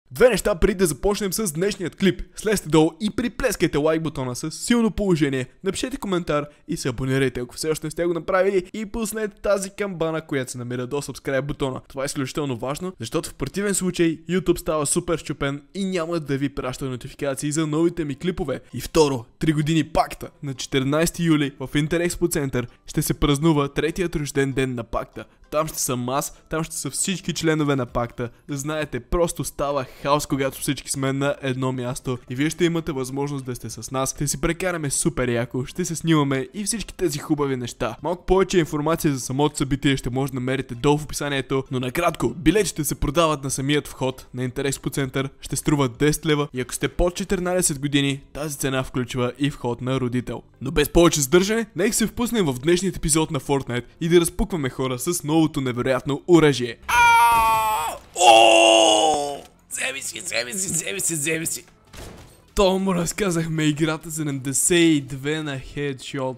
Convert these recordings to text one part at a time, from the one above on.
Две неща преди да започнем с днешният клип. Слезте долу и приплескайте лайк бутона с силно положение, напишете коментар и се абонирайте, ако все още не сте го направили, и пуснете тази камбана, която се намира до subscribe бутона. Това е изключително важно, защото в противен случай YouTube става супер щупен и няма да ви праща нотификации за новите ми клипове. И второ, 3 години пакта. На 14 юли в Интерекспо център ще се празнува третият рожден ден на пакта. Там ще съм аз, там ще са всички членове на пакта. Знаете, просто става хаос, когато всички сме на едно място. И вие ще имате възможност да сте с нас. Ще си прекараме супер яко, ще се снимаме и всички тези хубави неща. Малко повече информация за самото събитие ще може да намерите долу в описанието. Но накратко, билетите се продават на самият вход на Интерекспо център. Ще струват 10 лева и ако сте под 14 години, тази цена включва и вход на родител. Но без повече задържане, нека се впуснем в днешният епизод на Fortnite и да разпукваме хора с новото невероятно оръжие. Вземи си. То му разказахме играта 72 на хедшот.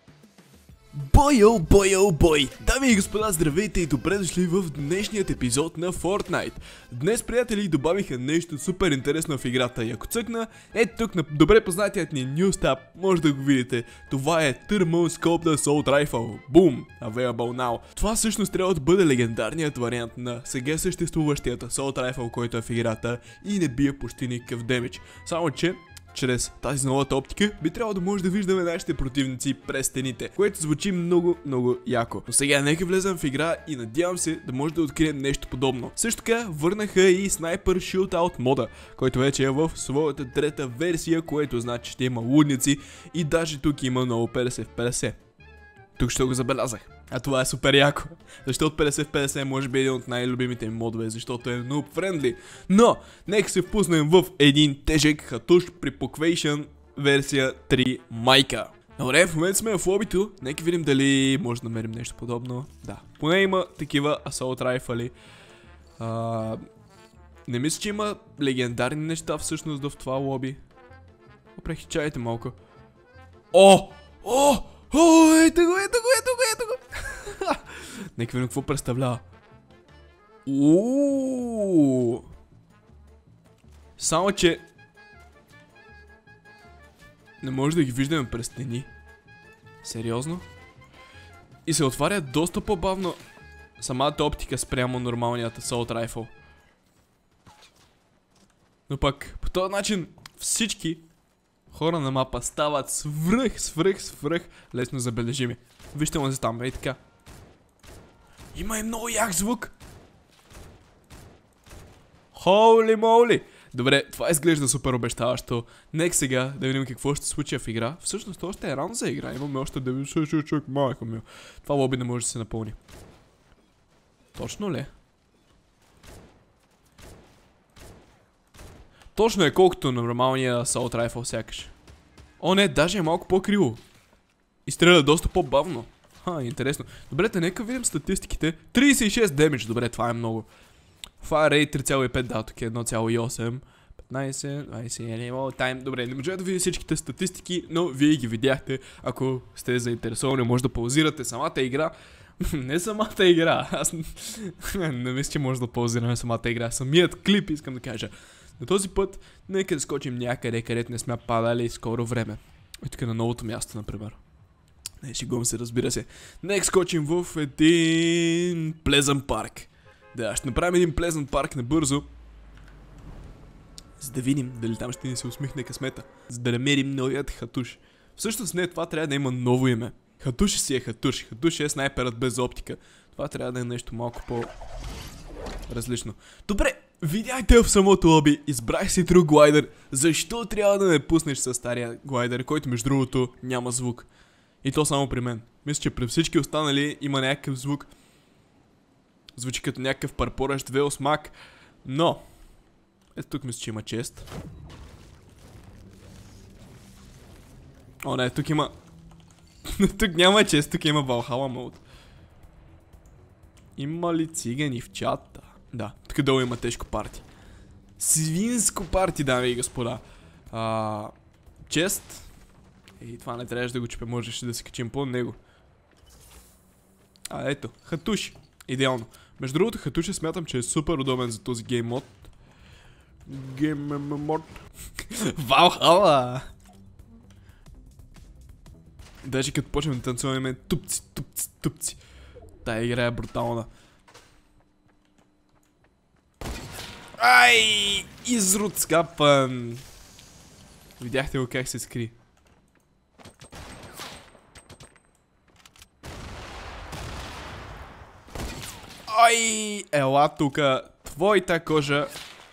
Бой! Дами и господа, здравейте и добре дошли в днешният епизод на Fortnite. Днес, приятели, добавиха нещо супер интересно в играта и ако цъкна, ето тук на добре познатият ни New Tab, може да го видите. Това е Thermal Scope Assault Rifle. Boom! Available now. Това всъщност трябва да бъде легендарният вариант на сега съществуващият Assault Rifle, който е в играта и не бие почти никакъв демидж. Само че чрез тази новата оптика би трябвало да може да виждаме нашите противници през стените, което звучи много яко. Но сега нека влезем в игра и надявам се да може да открием нещо подобно. Също така върнаха и Sniper Shootout мода, който вече е в своята трета версия, което значи ще има лудници и даже тук има много 50 в 50. Тук ще го забелязах. А това е супер яко. Защото 50 в 50 може би е един от най-любимите ми модове, защото е noob friendly. Но, нека се впуснем в един тежък хатуш Prepocation версия 3 майка. Добре, в момента сме в лобито. Нека видим дали може да намерим нещо подобно. Да, поне има такива Assault Rifle. Не мисля, че има легендарни неща всъщност в това лоби. Прехичайте малко. Ето го! Нека видим какво представлява. Само че не може да ги виждаме през стени. Сериозно? И се отваря доста по-бавно самата оптика спрямо нормалният Assault Rifle. Но пък по този начин всички хора на мапа стават свръх лесно забележими. Вижте му за там, ей така. Има и много як звук. Холи моли. Добре, това изглежда супер обещаващо. Нека сега да видим какво ще се случи в игра. Всъщност още е рано за игра. Имаме още 90 човек, майка ми. Това лоби не може да се напълни. Точно ли? Точно е колкото на нормалния Assault Rifle сякаш. О не, даже е малко по-криво. И стреля доста по-бавно. Интересно. Добре, нека видим статистиките. 36 демидж, добре, това е много. Fire rate 3,5, да, тук е 1,8. 15, 21, тайм. Добре, не може да видите всичките статистики, но вие ги видяхте. Ако сте заинтересовани, може да паузирате самата игра. Не самата игра. Аз не мисля, че може да паузираме самата игра. Самият клип, искам да кажа. На този път, нека да скочим някъде, където не сме падали скоро време. И тук на новото място, например. Не, шегувам се, разбира се. Нека скочим в един Pleasant Park. Да, ще направим един Pleasant Park набързо. За да видим дали там ще ни се усмихне късмета. За да намерим новият хатуш. Всъщност не, това трябва да има ново име. Хатуш си е хатуш. Хатуш е снайперът без оптика. Това трябва да е нещо малко по-различно. Добре, видяхте в самото лоби. Избрах си друг глайдер. Защо трябва да ме пуснеш с стария глайдер, който между другото няма звук? И то само при мен. Мисля, че при всички останали има някакъв звук. Звучи като някакъв парпорещ велосмак. Но ето тук мисля, че има чест. О, не, тук има... тук няма чест, тук има Valhalla мод. Има ли цигани в чата? Да, тук долу има тежко парти. Свинско парти, дами и господа. Чест. И това не трябваше да го чупе, можеше да се качим по него. Ето, хатуш. Идеално. Между другото, хатуша смятам, че е супер удобен за този гейм мод. Геймеморт. Валхала! Даже като почнем да танцуваме тупци, тупци, тупци. Тая игра е брутална. Ай! Изрод скапан! Видяхте го как се скри. Ай! Ела тука. Твоята кожа.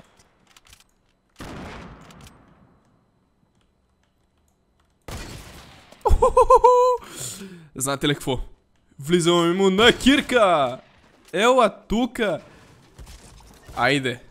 Знаете ли какво? Влизаме му на кирка! Ела тука! Айде!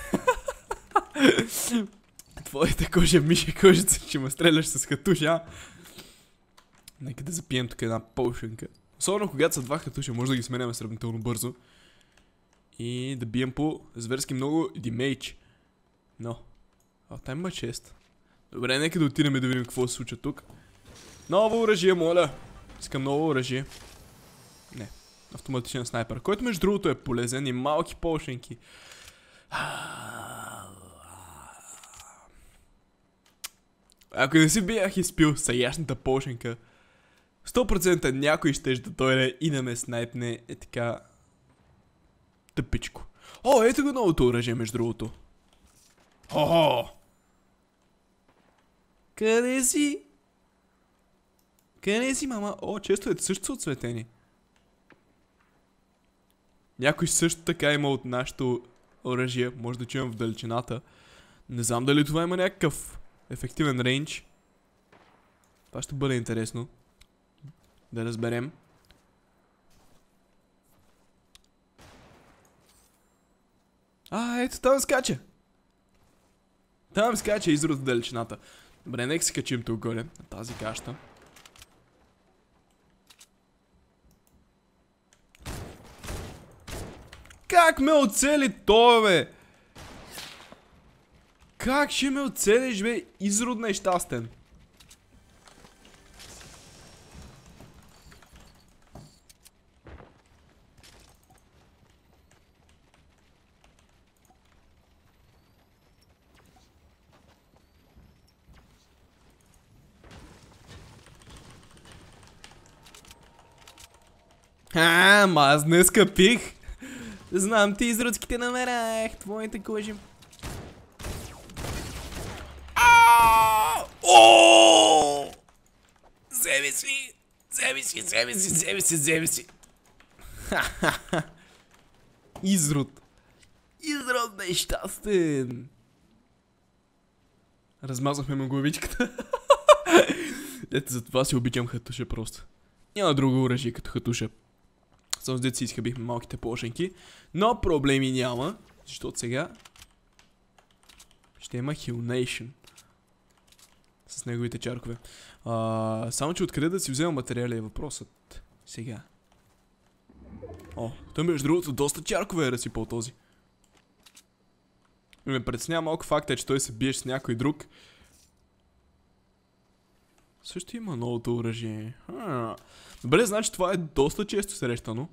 Твоята кожа, миша кожица, че ме стреляш с хатуша. Нека да запием тук една полшенка. Особено когато са два хатуша, може да ги сменяме сравнително бързо. И да бием по зверски много димейдж. Но. Там има чест. Добре, нека да отидем да видим какво се случва тук. Ново оръжие, моля. Искам ново оръжие. Не. Автоматичен снайпер. Който между другото е полезен и малки полшенки. Ако не си бях изпил саяшната полшенка, 100% някой ще да дойде и да ме снайпне е така тъпичко. О, ето го новото оръжие между другото. О! Къде си? Къде си, мама? О, честовете също са отцветени. Някой също така има от нашото оръжие. Може да чуем в далечината. Не знам дали това има някакъв ефективен рейндж. Това ще бъде интересно да разберем. Ето там скача. Там скача изрод в далечината. Добре, нека се качим тук горе, на тази каща. Как ме оцели той, бе? Как ще ме оцелиш, бе? Изрод нещастен. Ама аз днеска пих. Знам ти изродските намерах, твоите кожи. Вземи си! Вземи си, вземи си, вземи си, вземи си! Изрод! Изрод нещастен! Размазахме му главичката. Ето за това си обичам хатуша просто. Няма друго оръжие като хатуша. Само с деца изхъбихме малките плошенки. Но проблеми няма. Защото сега ще има Hillnation с неговите чаркове. Само че откъде да си взема материали е въпросът. Сега. О, той между другото доста чаркове е разсипал този. Ме притеснява малко факта, че той се биеш с някой друг. Също има новото оръжие. Добре, значи това е доста често срещано.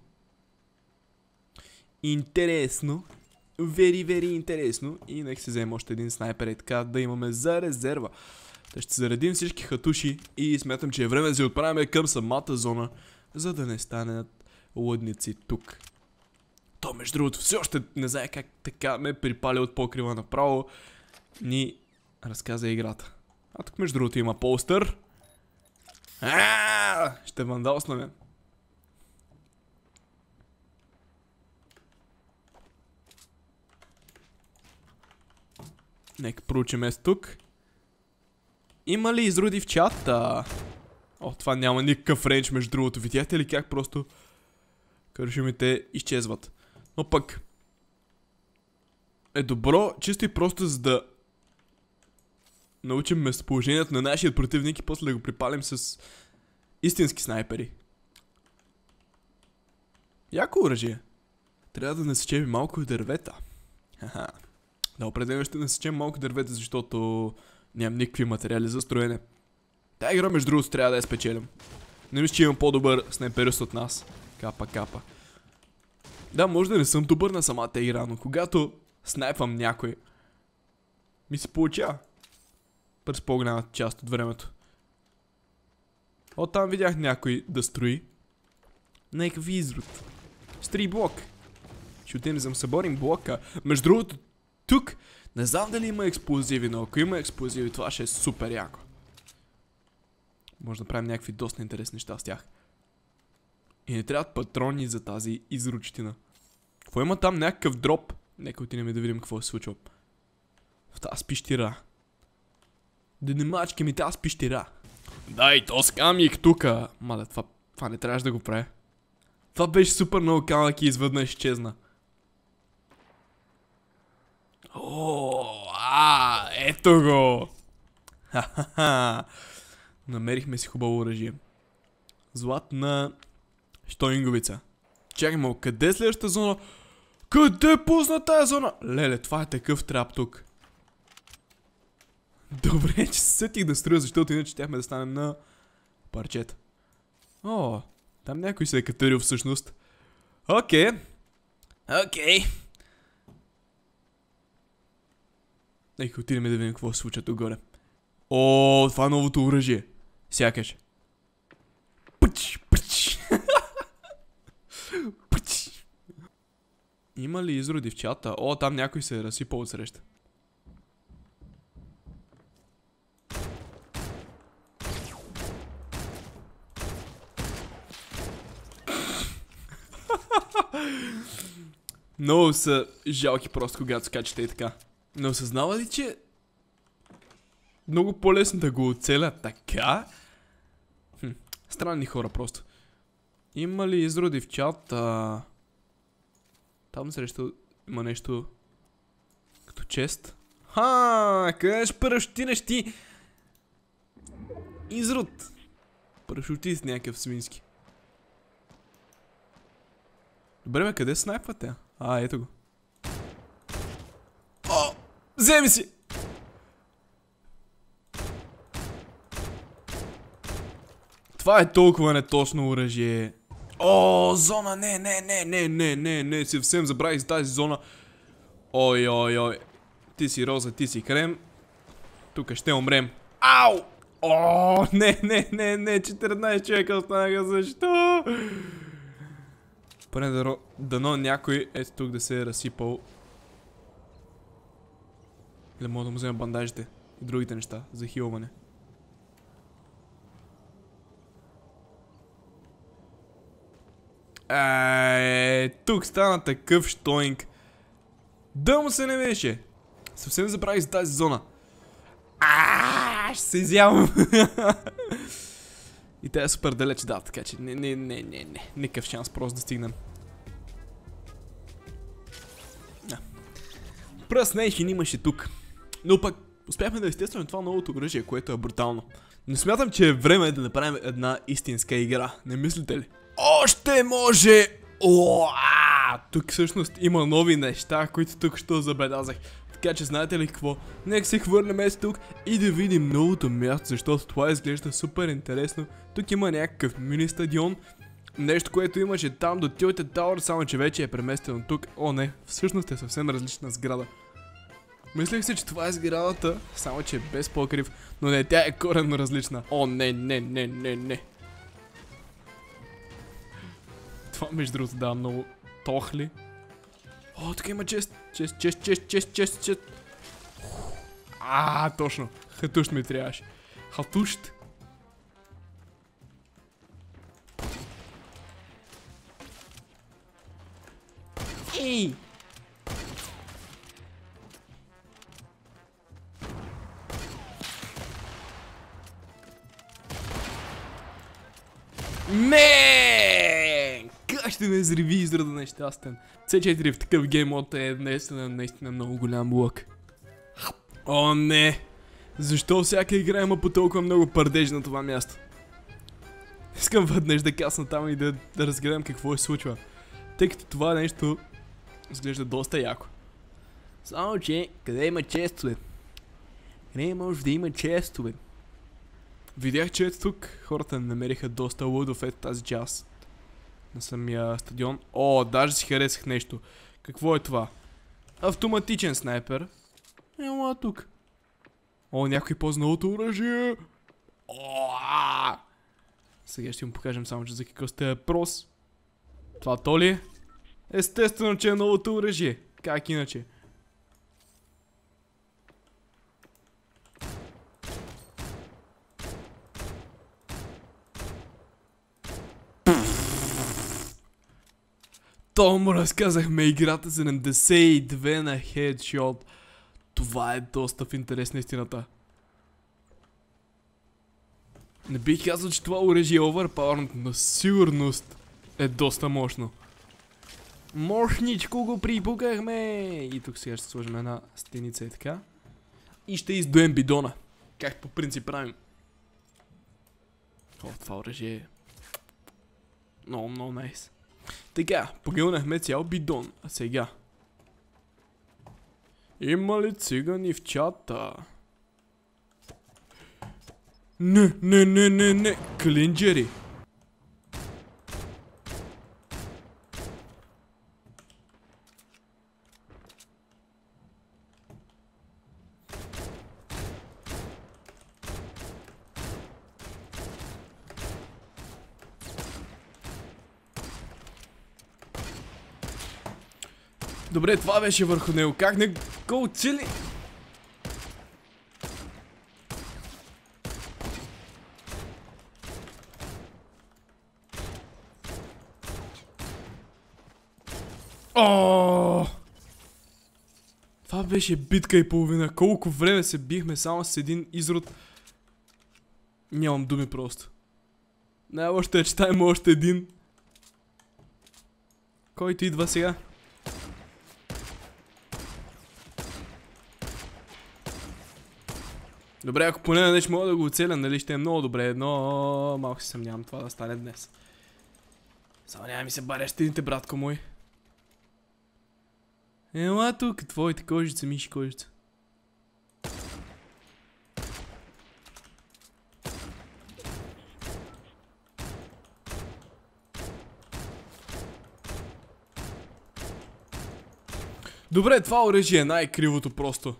Интересно. Very интересно. И нека се вземем още един снайпер и така да имаме за резерва. Та ще заредим всички хатуши и смятам, че е време да се отправяме към самата зона, за да не станат лъдници тук. То между другото все още не знае как така ме припали от покрива направо. Ни разказа играта. А тук между другото има полстър. Ще вандалснаме. Нека проучим е тук. Има ли изроди в чата? О, това няма никакъв рейндж между другото. Видяхте ли как просто кършимите изчезват? Но пък е добро, чисто и просто за да научим местоположението на нашия противник и после да го припалим с истински снайпери. Яко оръжие. Трябва да насечем малко дървета. Да, определено ще насечем малко дървета, защото нямам никакви материали за строене. Тая игра между другото трябва да я спечелим. Не мисля, че имам по-добър снайперист от нас. Капа. Да, може да не съм добър на самата игра, но когато снайпвам някой, ми се получава. През по-голямата част от времето. От там видях някой да строи. Някакъв изрод. Строи блок. Ще отидем да съборим блока. Между другото, тук не знам дали има експлозиви, но ако има експлозиви, това ще е супер яко. Може да правим някакви доста интересни неща с тях. И не трябват патрони за тази изручтина. Какво има там? Някакъв дроп. Нека отидем да видим какво се случва. В тази пищира. Да не мачка ми тази пищира. Дай, то с камик тука. Мале, това не трябваше да го правя. Това беше супер много камък и изведнъж изчезна. Ето го! Ха-ха-ха! Намерихме си хубаво оръжие. Златна щоинговица. Чакай малко, къде е следващата зона? Къде пусна тая зона? Леле, това е такъв трап тук. Добре, че се сетих да строя, защото иначе щяхме да станем на парчета. О, там някой се е катерил всъщност. Окей. Нека отидем да видим какво се случва тук горе. О, това е новото оръжие. Сякаш. Пъч. Има ли изроди в чата? О, там някой се е разсипал от среща. Много са жалки просто, когато скачате и така. Не осъзнава ли, че много по-лесно да го оцелят така? Странни хора просто. Има ли изроди в чата? Там срещу има нещо като чест. Къде ще парашутинеш ти? Изрод. Парашутист някакъв свински. Добре, бе, къде снайпвате? Ето го. О! Вземи си! Това е толкова неточно оръжие. О, зона, не, съвсем забравих за тази зона. Ой. Ти си роза, ти си крем. Тук ще умрем. Ау! О, не, 14 човека останаха, защо? Поне дано някой ето тук да се е разсипал. Или мога да му взема бандажите и другите неща за хилване. Тук стана такъв щоинг. Да му се не беше. Съвсем забравих за тази зона. Ще се изявам. И тя е супер далеч, да, така че не. Никакъв шанс просто да стигнем. Пръснейшин имаше тук. Но пък успяхме да естествено това новото оръжие, което е брутално. Но смятам, че е време да направим една истинска игра. Не мислите ли? Още може! Тук всъщност има нови неща, които тук ще забелязах. Така че знаете ли какво? Нека се хвърлим тук и да видим новото място, защото това изглежда супер интересно. Тук има някакъв мини стадион. Нещо, което имаше там до Tilted Tower, само че вече е преместено тук. О, не, всъщност е съвсем различна сграда. Мислех си, че това е сградата, само че е без покрив, но не, тя е коренно различна. О, не. Това между другото дава много тохли. О, тук има чест. Точно. Хатущ ми трябваше. Хатущ. Ей! Как ще ме взриви израда нещастен. C4 в такъв гейм мод е наистина много голям лък. О, не! Защо всяка игра има по толкова много пардеж на това място? Искам веднъж да касна там и да разгледам какво се случва. Тъй като това нещо изглежда доста яко. Само че, къде има честове? Къде може да има честове? Видях, че ето тук хората намериха доста лудов ето тази част на самия стадион. О, даже си харесах нещо. Какво е това? Автоматичен снайпер. Ела тук. О, някой ползва новото оръжие. Сега ще му покажем само, че за какво сте прос. Това то ли е? Естествено, че е новото оръжие. Как иначе? То му разказахме играта 72 на хедшот. Това е доста в интерес на истината. Не бих казал, че това оръжие е overpowered, но сигурност е доста мощно. Мощничко го припукахме! И тук сега ще сложим една стеница и така. И ще издуем бидона. Както по принцип правим. О, това оръжие е много, много найс. Така, погълнахме цял бидон. А сега? Има ли цигани в чата? Не. Клинджери. Добре, това беше върху него. Как не го оцели? Това беше битка и половина. Колко време се бихме само с един изрод. Нямам думи просто. Още четаем още един. Който идва сега? Добре, ако поне нещо мога да го оцеля, нали ще е много добре, но малко се съмнявам това да стане днес. Само няма ми се барещените, братко мой. Ела тук, твоите кожица, миши кожица. Добре, това оръжие е най-кривото просто.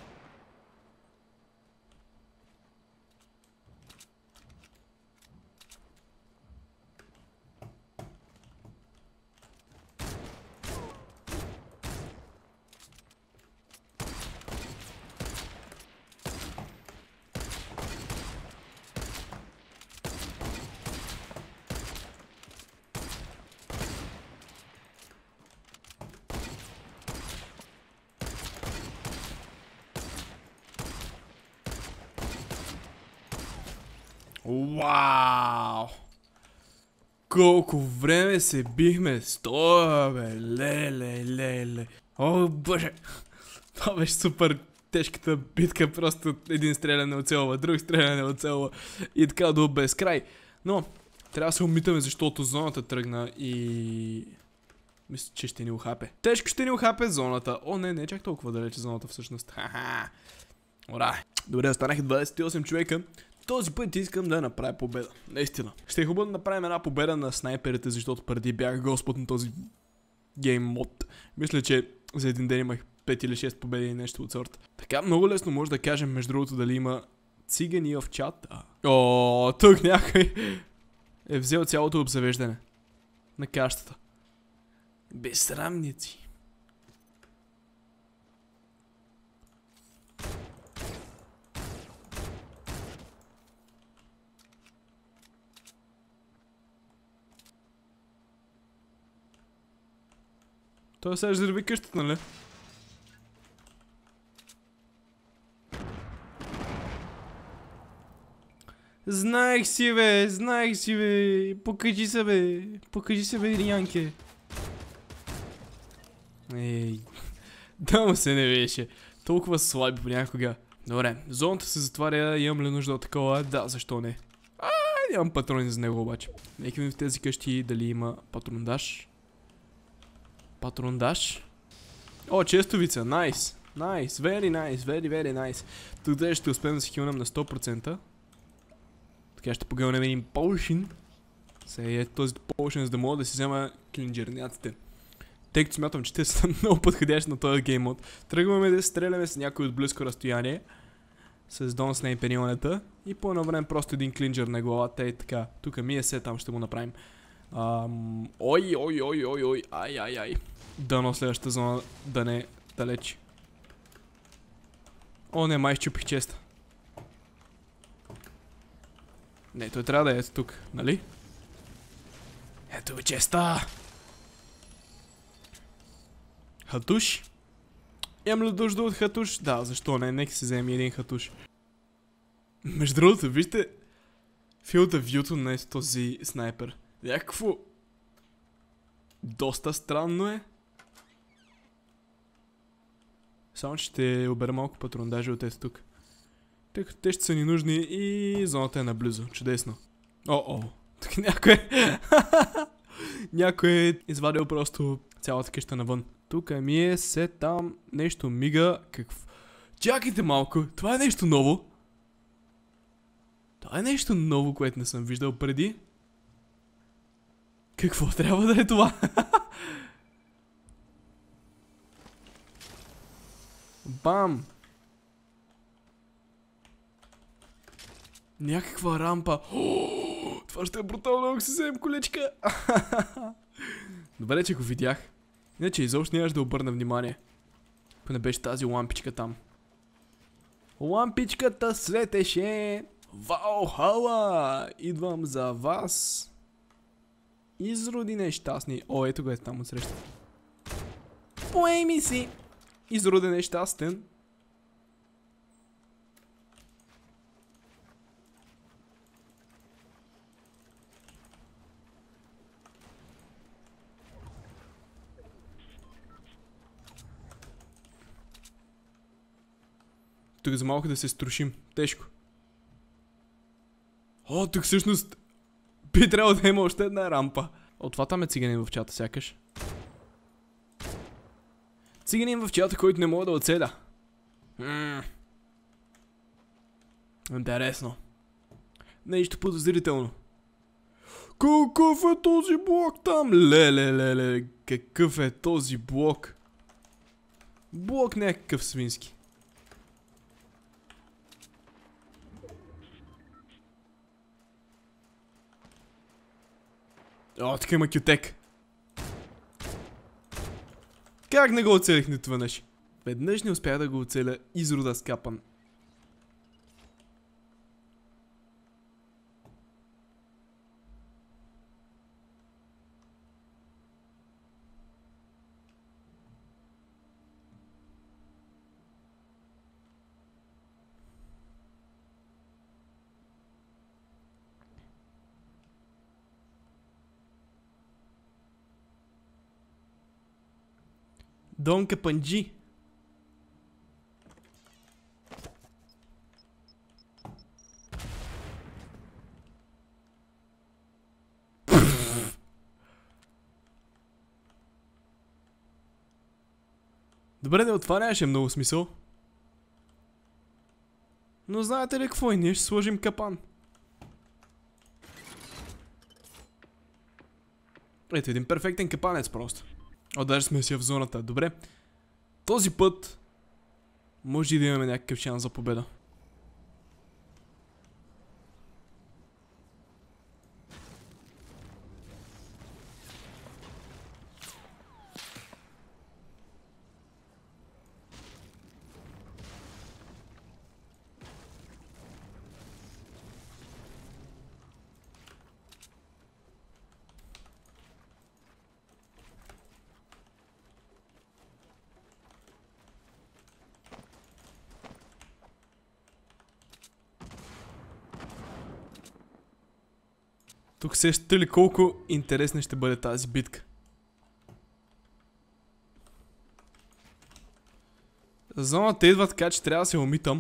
Вау! Колко време се бихме с това, бе! Леле! О, боже! Това беше супер тежката битка, просто един стреляне оцелва, друг стреляне оцелва и така до безкрай. Но, трябва да се умитаме, защото зоната тръгна и... Мисля, че ще ни ухапе. Тежко ще ни ухапе зоната. О, не чак толкова далече зоната всъщност. Ха-ха! Ура! Добре, останаха 28 човека. Този път искам да направя победа. Наистина. Ще е хубаво да направим една победа на снайперите, защото преди бях господ на този гейм мод. Мисля, че за един ден имах 5 или 6 победи и нещо от сорта. Така много лесно може да кажем, между другото, дали има цигани в чата. О, тук някой е взел цялото обзавеждане на кащата. Безсрамници. Той сега ще взриви къщата, нали? Знаех си, бе! Покажи се, бе, Янке! Ей, да му се не беше. Толкова слаби понякога. Добре, зоната се затваря, имам ли нужда от такова? Да, защо не? Нямам патрони за него обаче. Нека ми в тези къщи дали има патрондаж. О, честовица, найс, very nice. Тук ще успеем да се хилнем на 100%. Така ще погълнем един potion. Сега е този potion, за да мога да си взема клинджерняците. Тъй като смятам, че те са много подходящи на този гейм мод. Тръгваме да стреляме с някой от близко разстояние. с Don't снайперионата и по едно време просто един клинджер на главата и така. Тук ми е се, там ще го направим. Ой, ай. Дано следващата зона да не е далеч. О, не, май изчупих честа. Не, той трябва да е тук, нали? Ето ви честа! Хатуш? Имам ли нужда от хатуш? Да, защо не? Нека си вземе един хатуш. Между другото, вижте филда вюто на този снайпер. Някакво... доста странно е. Само че ще обера малко патрондажи от ето тук. Тъй като те ще са ни нужни и зоната е наблизо. Чудесно. О-о. Тук някой някой е извадил просто цялата къща навън. Тук ми е се там нещо мига. Какво? Чакайте малко. Това е нещо ново. Това е нещо ново, което не съм виждал преди. Какво трябва да е това? Бам! Някаква рампа. Това ще е брутално, ако си вземем колечка. Добре, че го видях. Иначе изобщо нямаш да обърна внимание. Ако не беше тази лампичка там. Лампичката светеше. Валхала! Идвам за вас. Изроди нещастни. О, ето го е там отсреща. Поеми си! Изроди нещастен. Тук за малко да се струшим. Тежко. О, тук всъщност би трябвало да има още една рампа. О, това там е циганин в чата, сякаш. Циганин в чата, който не мога да оцеля. Интересно. Нещо подозрително. Какъв е този блок там? Леле. Какъв е този блок? Блок някакъв свински. О, така има кютек. Как не го оцелих нито веднъж? Веднъж не успях да го оцеля, изрода скапан. Дон Капанджи. Добре, от това нямаше много смисъл. Но знаете ли какво и ние ще сложим капан. Ето един перфектен капанец просто. О, даже сме си в зоната. Добре. Този път може и да имаме някакъв шанс за победа. Тук сещате ли колко интересна ще бъде тази битка? Зоната идва така, че трябва да се умитам.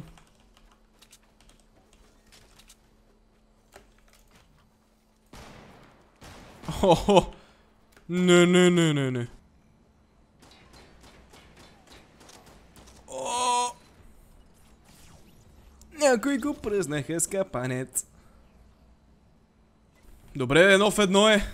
Хо-хо! Не. О! Някой го пръзнаха с капанец. Добре, едно в едно е.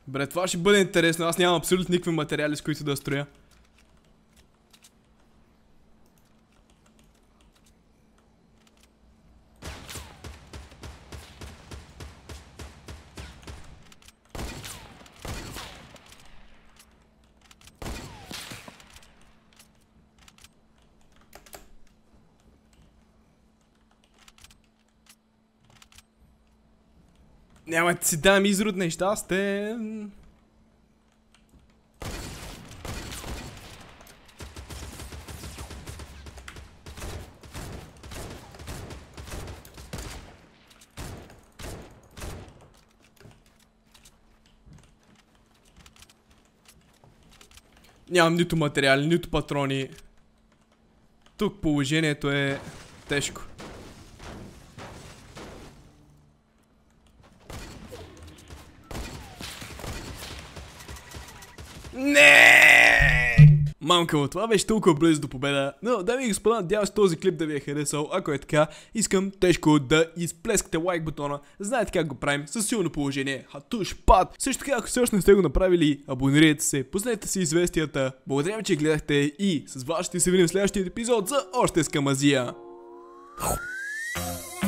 Бре, това ще бъде интересно, аз нямам абсолютно никакви материали, с които да строя. Няма да си дам изрод неща, сте... Нямам нито материали, нито патрони. Тук положението е тежко. Не! Мамка, това беше толкова близо до победа. Но, дами и господа, надявам се този клип да ви е харесал. Ако е така, искам тежко да изплескате лайк бутона. Знаете как го правим, със силно положение. Хатуш пад! Също така, ако все още не сте го направили, абонирайте се, пуснете си известията. Благодаря ви, че гледахте и с вас ще се видим в следващия епизод за още скамазия.